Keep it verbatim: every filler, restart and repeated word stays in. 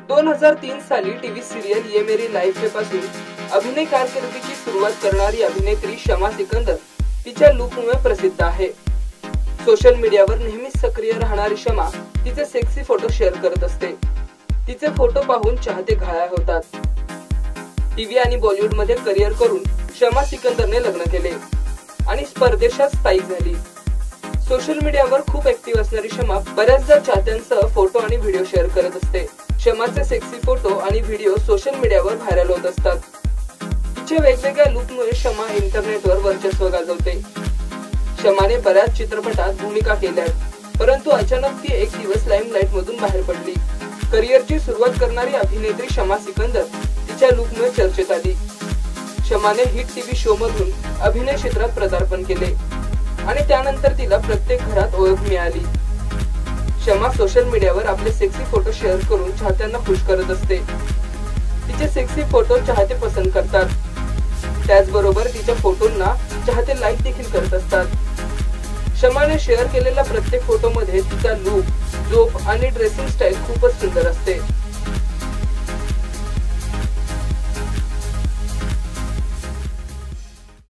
दोन हजार तीन साली टीव्ही सिरियल ये मेरी लाईफ पासून अभिनय कारकिर्दीची सुरुवात करणारी अभिनेत्री शमा सिकंदर तिच्या लुकमुळे प्रसिद्ध आहे। सोशल मीडियावर नेहमीच सक्रिय राहणारी शमा तिचे सेक्सी फोटो शेअर करत असते। तिचे फोटो पाहून चाहते घायाळ होतात। टीव्ही आणि बॉलिवूड मध्ये करिअर करून शमा सिकंदरने लग्न केले आणि परदेशात स्थायिक झाली। सोशल मीडियावर खूप ऍक्टिव्ह असणारी शमा बऱ्याचदा चाहत्यांसह फोटो आणि व्हिडिओ शेअर करत असते। शमाचे सेक्सी फोटो आणि व्हिडिओ सोशल मीडियावर व्हायरल होत असतात। तिच्या वेगवेगळ्या लुकमुळे शमा इंटरनेटवर वर्चस्व गाजवते। शमाने बऱ्याच चित्रपटात भूमिका केल्यात, परंतु अचानक ती एक दिवस लाईमलाईट मधून बाहेर पडली। करिअरची सुरुवात करणारी अभिनेत्री शमा सिकंदर तिच्या लुकमुळे चर्चेत आली। शमाने हिट टीव्ही शो मधून अभिनय क्षेत्रात पदार्पण केले आणि त्यानंतर तिला प्रत्येक घरात ओळख मिळाली। शमा सोशल मीडियावर आपले सेक्सी फोटो शेअर करून चाहत्यांना खुश करत असते। तिचे सेक्सी फोटो चाहते पसंत करतात, त्याचबरोबर तिच्या फोटोंना चाहते लाईक देखील करत असतात। शमाने शेअर केलेल्या प्रत्येक फोटोमध्ये तिचा लुक, झोप आणि ड्रेसिंग स्टाईल खूपच सुंदर असते।